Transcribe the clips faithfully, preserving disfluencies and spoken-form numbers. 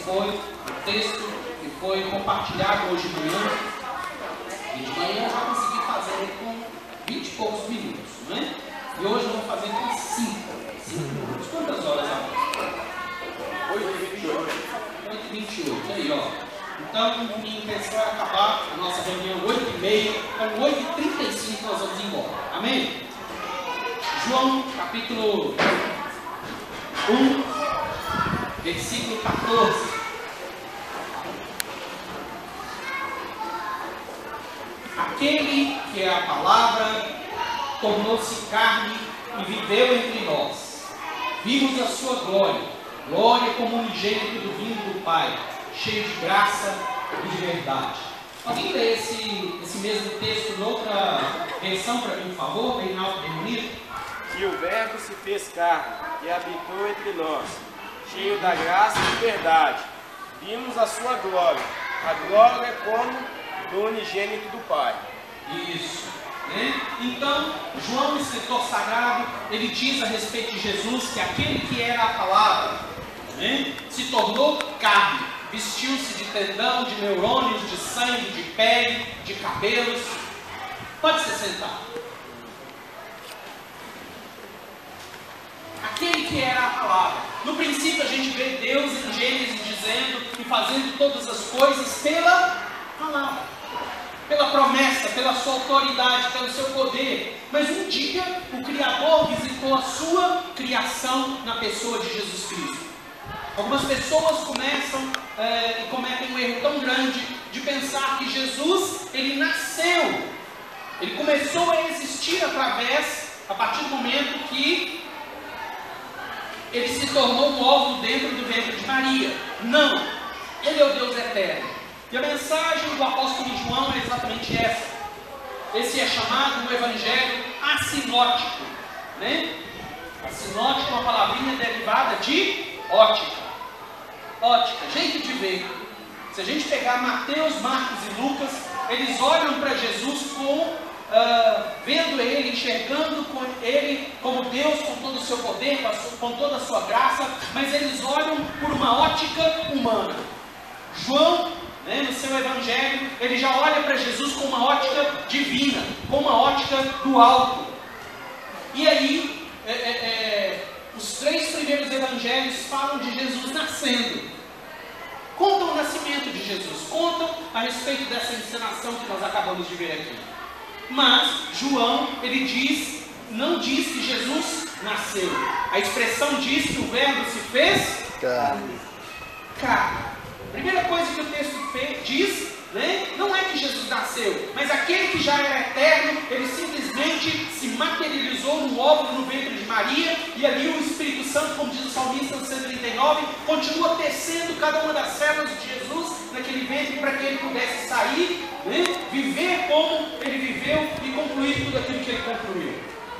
foi o texto que foi compartilhado hoje de manhã. E de manhã eu já consegui fazer com vinte e poucos minutos, não é? E hoje eu vou fazer com cinco minutos. Quantas horas agora? oito e vinte e oito. oito e vinte e oito, aí ó. Então, minha intenção é acabar a nossa reunião oito e meia, então oito e trinta e cinco nós vamos embora. Amém? João, capítulo um, versículo quatorze. Aquele que é a palavra tornou-se carne e viveu entre nós. Vimos a sua glória, glória como unigênito do vindo do Pai, cheio de graça e de verdade. Alguém lê esse, esse mesmo texto em outra versão para mim, por favor? Bem alto, bem bonito. E o Verbo se fez carne e habitou entre nós, cheio da graça e de verdade. Vimos a sua glória, a glória como do unigênito do Pai. Isso. Né? Então, João, escritor sagrado, ele diz a respeito de Jesus que aquele que era a palavra, né, se tornou carne, vestiu-se de tendão, de neurônios, de sangue, de pele, de cabelos. Pode se sentar. Aquele que era a palavra. No princípio a gente vê Deus em Gênesis dizendo e fazendo todas as coisas pela palavra, pela promessa, pela sua autoridade, pelo seu poder. Mas um dia o Criador visitou a sua criação na pessoa de Jesus Cristo. Algumas pessoas começam é, e cometem um erro tão grande de pensar que Jesus, ele nasceu, ele começou a existir através, a partir do momento que ele se tornou um óvulo dentro do ventre de Maria. Não, ele é o Deus eterno. E a mensagem do apóstolo João é exatamente essa. Esse é chamado no Evangelho assinótico, né? Assinótico é uma palavrinha derivada de ótica. Ótica, jeito de ver. Se a gente pegar Mateus, Marcos e Lucas, eles olham para Jesus com, uh, vendo ele, enxergando com ele como Deus, com todo o seu poder, com, a sua, com toda a sua graça, mas eles olham por uma ótica humana. João, né, no seu Evangelho, ele já olha para Jesus com uma ótica divina, com uma ótica do alto. E aí, é, é, é, os três primeiros evangelhos falam de Jesus nascendo. Contam o nascimento de Jesus, contam a respeito dessa encenação que nós acabamos de ver aqui. Mas João, ele diz, não diz que Jesus nasceu. A expressão diz que o Verbo se fez carne. Carne. Primeira coisa que o texto diz, né, não é que Jesus nasceu, mas aquele que já era eterno, ele simplesmente se materializou no óvulo no ventre de Maria, e ali o Espírito Santo, como diz o salmista no cento e trinta e nove, continua tecendo cada uma das células de Jesus naquele ventre para que ele pudesse sair, né, viver como ele viveu e concluir tudo aquilo que ele concluiu.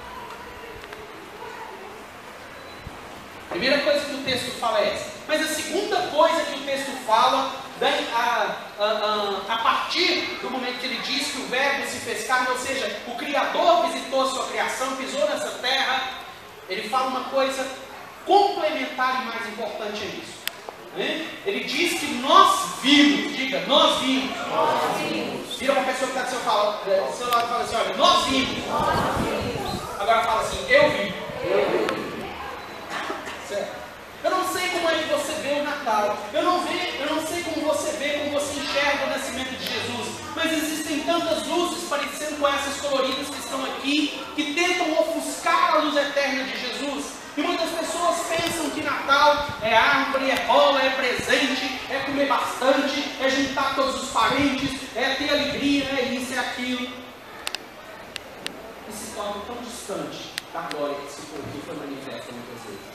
Primeira coisa que o texto fala é essa. Mas a segunda coisa que o texto fala, a, a, a, a partir do momento que ele diz que o Verbo se fez carne, ou seja, o Criador visitou a sua criação, pisou nessa terra, ele fala uma coisa complementar e mais importante a isso. Né? Ele diz que nós vimos, diga, nós vimos. Nós vimos. Vira para a pessoa que está do seu, fala, do seu lado e fala assim, olha, nós vimos. Nós vimos. Agora fala assim, eu vi. Eu vi. Certo? Eu não sei como é que você vê o Natal, eu não, vê, eu não sei como você vê, como você enxerga o nascimento de Jesus, mas existem tantas luzes parecendo com essas coloridas que estão aqui, que tentam ofuscar a luz eterna de Jesus. E muitas pessoas pensam que Natal é árvore, é bola, é presente, é comer bastante, é juntar todos os parentes, é ter alegria, é isso, é aquilo. E se torna tão distante da glória que se foi, que foi manifesta muitas vezes.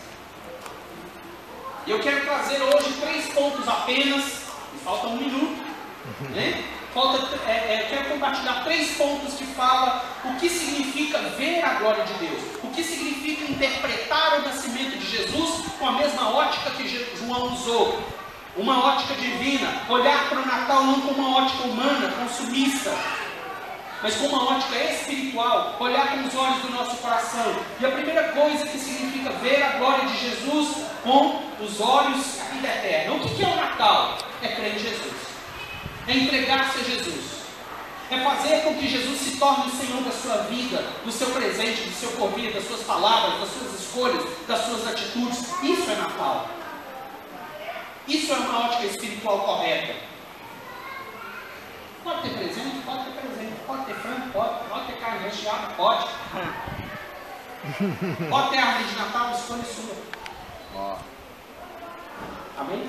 E eu quero trazer hoje três pontos apenas, e falta um minuto, né? Falta, é, é, quero compartilhar três pontos que falam o que significa ver a glória de Deus, o que significa interpretar o nascimento de Jesus com a mesma ótica que João usou, uma ótica divina, olhar para o Natal não como uma ótica humana, consumista. mas com uma ótica espiritual, olhar com os olhos do nosso coração. E a primeira coisa que significa ver a glória de Jesus com os olhos da vida eterna. O que é o Natal? É crer em Jesus, é entregar-se a Jesus, é fazer com que Jesus se torne o Senhor da sua vida, do seu presente, do seu porvir, das suas palavras, das suas escolhas, das suas atitudes. Isso é Natal. Isso é uma ótica espiritual correta. Pode ter presente? Pode ter presente. Pode ter frango? Pode. Pode ter carne recheada? Pode. Pode ter árvore de Natal? Escolha sua. Ó. Amém?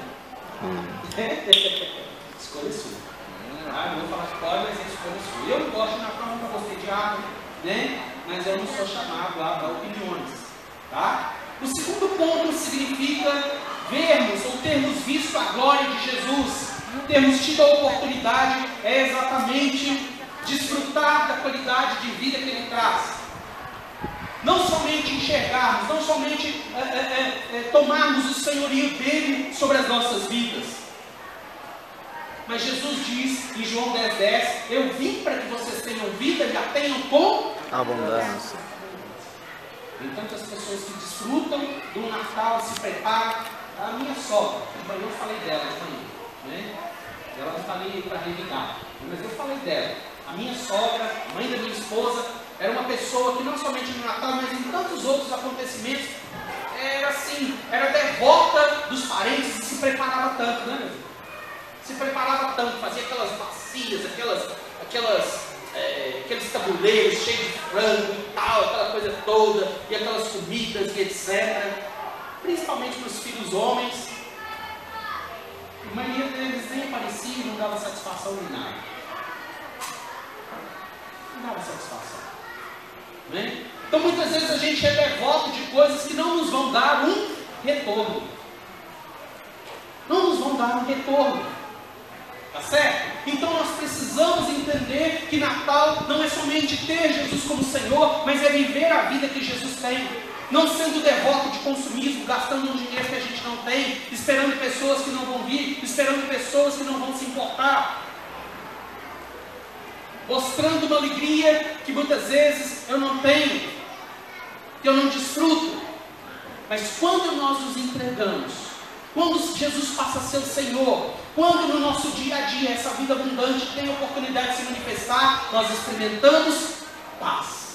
Escolha sua. Ah, eu vou falar que pode, mas é escolha sua. Eu não gosto de Natal, nunca gostei de árvore, né? Mas eu não sou chamado a dar opiniões. Tá? O segundo ponto significa vermos ou termos visto a glória de Jesus, termos tido a oportunidade, é exatamente desfrutar da qualidade de vida que Ele traz. Não somente enxergarmos, não somente é, é, é, tomarmos o senhorio dEle sobre as nossas vidas. Mas Jesus diz em João dez, dez, eu vim para que vocês tenham vida e a tenham com abundância. Tem tantas pessoas que desfrutam do Natal, se preparam. A minha sogra, eu falei dela de manhã, né? Ela não está ali para revidar, mas eu falei dela. A minha sogra, a mãe da minha esposa, era uma pessoa que não somente no Natal, mas em tantos outros acontecimentos, era assim, era devota dos parentes e se preparava tanto, né, meu filho? Se preparava tanto, fazia aquelas bacias, aquelas, aquelas, é, aqueles tabuleiros cheios de frango e tal, aquela coisa toda, e aquelas comidas e etcétera. Principalmente para os filhos homens. A maioria deles nem aparecia e não dava satisfação nem nada. Não dava satisfação. Né? Então muitas vezes a gente é devoto de coisas que não nos vão dar um retorno. Não nos vão dar um retorno. Tá certo? Então nós precisamos entender que Natal não é somente ter Jesus como Senhor, mas é viver a vida que Jesus tem. Não sendo devoto de consumismo, gastando um dinheiro que a gente não tem, esperando pessoas que não vão vir, esperando pessoas que não vão se importar. Mostrando uma alegria que muitas vezes eu não tenho, que eu não desfruto. Mas quando nós nos entregamos, quando Jesus passa a ser o Senhor, quando no nosso dia a dia essa vida abundante tem a oportunidade de se manifestar, nós experimentamos paz.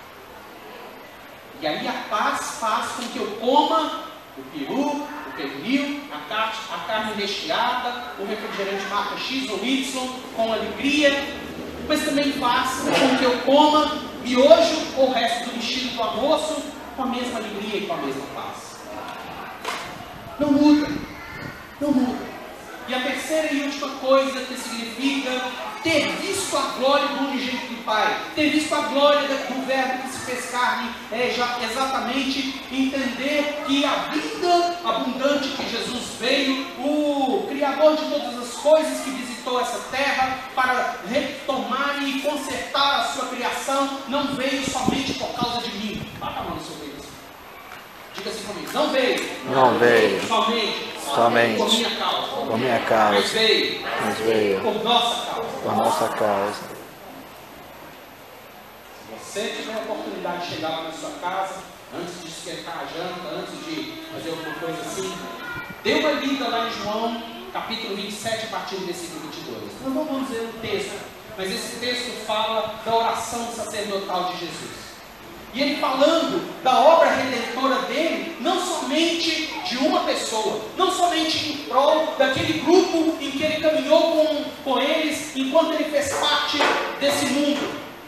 E aí a paz faz com que eu coma o peru, o pernil, a carne, a carne recheada, o refrigerante marca X ou Y, com alegria, mas também faz com que eu coma miojo ou o resto do vestido do almoço com a mesma alegria e com a mesma paz. Não muda, não muda. E a terceira e última coisa que significa ter visto a glória do unigênito do Pai, ter visto a glória do Verbo que se fez carne, é já exatamente entender que a vida abundante que Jesus veio, o Criador de todas as coisas que visitou essa terra para retomar e consertar a sua criação, não veio somente por causa de mim. Bata a mão no seu peito. Diga assim comigo, não veio. Não veio. Somente. Somente. Por minha causa. Por minha causa. Mas veio. Mas veio. Por nossa causa. Por nossa causa. Se você tiver a oportunidade de chegar lá na sua casa, antes de esquentar a janta, antes de fazer alguma coisa assim, dê uma lida lá em João, capítulo vinte e sete, a partir do versículo vinte e dois. Não vamos ler o texto, mas esse texto fala da oração sacerdotal de Jesus. E ele falando da obra redentora dele, não somente de uma pessoa, não somente em prol daquele grupo em que ele caminhou com, com eles, enquanto ele fez parte desse mundo,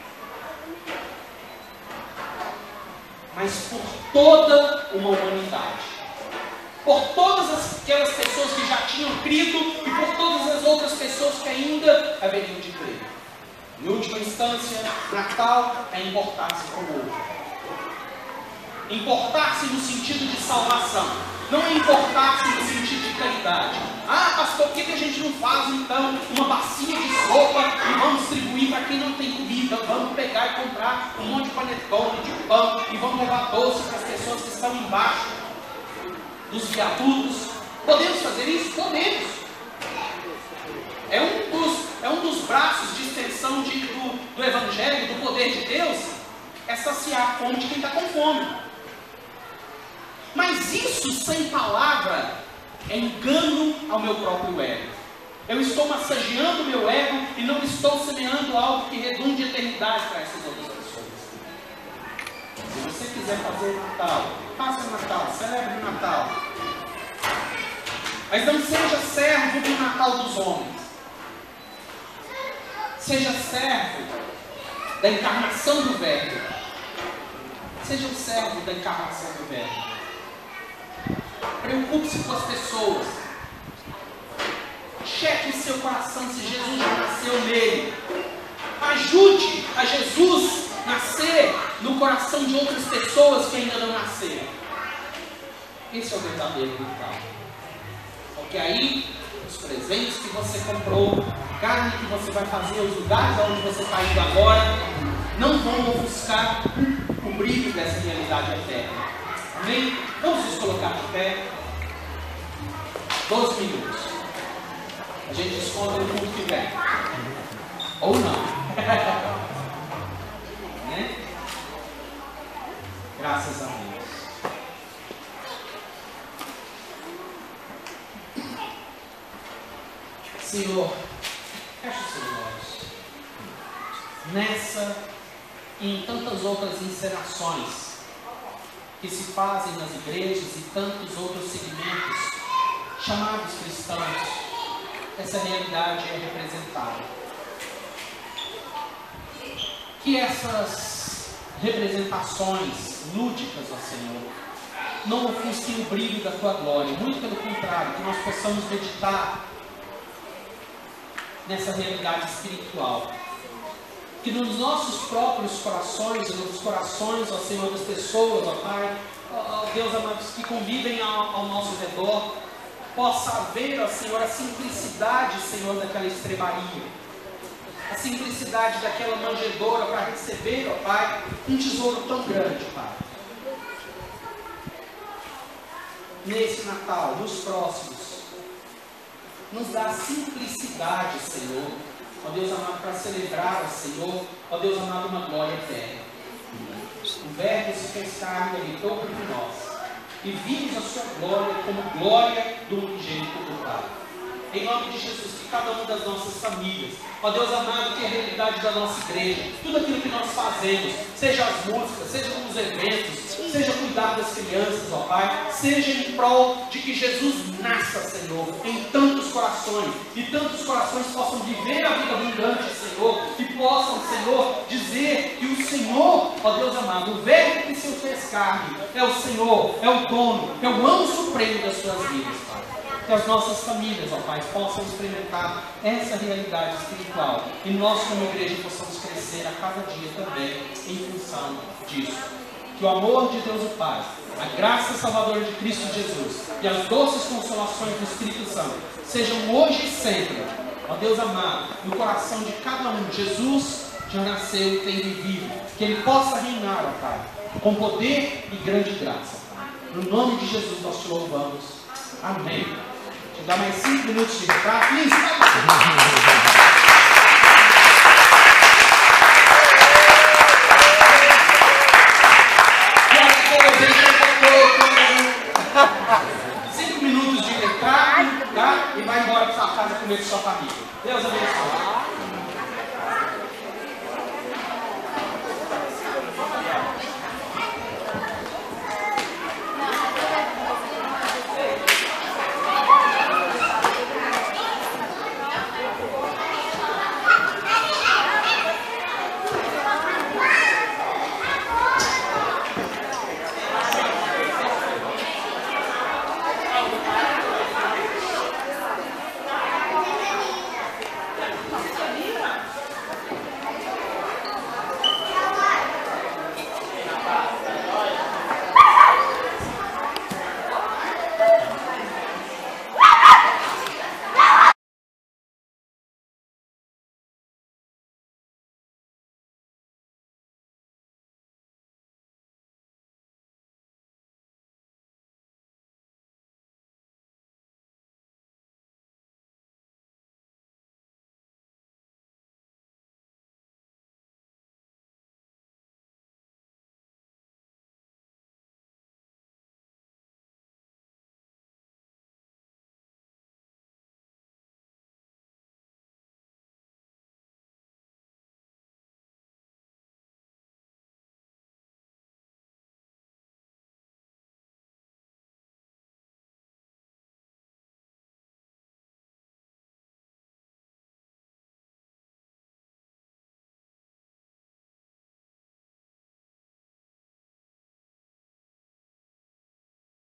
mas por toda uma humanidade. Por todas aquelas pessoas que já tinham crido e por todas as outras pessoas que ainda haveriam de crer. Em última instância, Natal é importar-se com o outro. Importar-se no sentido de salvação. Não é importar-se no sentido de caridade. Ah, pastor, por que a gente não faz então uma bacia de sopa e vamos distribuir para quem não tem comida? Vamos pegar e comprar um monte de panetone, de pão e vamos levar doce para as pessoas que estão embaixo dos viadutos. Podemos fazer isso? Podemos. É um dos, é um dos braços de extensão de, do, do Evangelho, do poder de Deus, é saciar a fome de quem está com fome. Mas isso sem palavra é engano ao meu próprio ego. Eu estou massageando o meu ego e não estou semeando algo que redunde eternidade para essas outras pessoas. Se você quiser fazer Natal, faça Natal, celebre o Natal. Mas não seja servo do Natal dos homens. Seja servo da encarnação do Verbo. Seja um servo da encarnação do Verbo. Preocupe-se com as pessoas. Cheque em seu coração se Jesus já nasceu nele. Ajude a Jesus nascer no coração de outras pessoas que ainda não nasceram. Esse é o verdadeiro Natal. Porque aí, os presentes que você comprou, a carne que você vai fazer, os lugares onde você está indo agora, não vão ofuscar o brilho dessa realidade eterna. Amém? Vamos nos colocar de pé. doze minutos. A gente desconta no culto que vem. Ou não. Né? Graças a Deus. Senhor, feche os seus olhos. Nessa e em tantas outras encenações que se fazem nas igrejas e tantos outros segmentos chamados cristãos, essa realidade é representada. Que essas representações lúdicas, ó Senhor, não ofusquem o brilho da Tua glória, muito pelo contrário, que nós possamos meditar nessa realidade espiritual. Que nos nossos próprios corações, nos corações, ó Senhor, das pessoas, ó Pai, ó Deus amados, que convivem ao, ao nosso redor, possa haver, ó Senhor, a simplicidade, Senhor, daquela estrebaria, a simplicidade daquela manjedoura para receber, ó Pai, um tesouro tão grande, Pai. Nesse Natal, nos próximos, nos dá simplicidade, Senhor, ó Deus amado, para celebrar, ó Senhor, ó Deus amado, uma glória eterna. O Verbo se fez carne e habitou entre nós, e vimos a sua glória como glória do unigênito do Pai. Em nome de Jesus, que cada uma das nossas famílias, ó Deus amado, que é a realidade da nossa igreja, tudo aquilo que nós fazemos, seja as músicas, seja os eventos, seja cuidar das crianças, ó Pai, seja em prol de que Jesus nasça, Senhor, em tantos corações, e tantos corações possam viver a vida abundante, Senhor, e possam, Senhor, dizer que o Senhor, ó Deus amado, o Verbo que se fez carne, é o Senhor, é o dono, é o amo supremo das suas vidas, Pai. Que as nossas famílias, ó Pai, possam experimentar essa realidade espiritual, e nós como igreja possamos crescer a cada dia também em função disso. Que o amor de Deus o Pai, a graça salvadora de Cristo Jesus e as doces consolações do Espírito Santo sejam hoje e sempre, ó Deus amado, no coração de cada um. Jesus já nasceu e tem vivido. Que Ele possa reinar, ó Pai, com poder e grande graça. No nome de Jesus nós te louvamos. Amém. Deixa eu dar mais cinco minutos de retrato. Isso. Cinco minutos de retrato, tá? E vai embora para sua casa comer com sua família. Deus abençoe.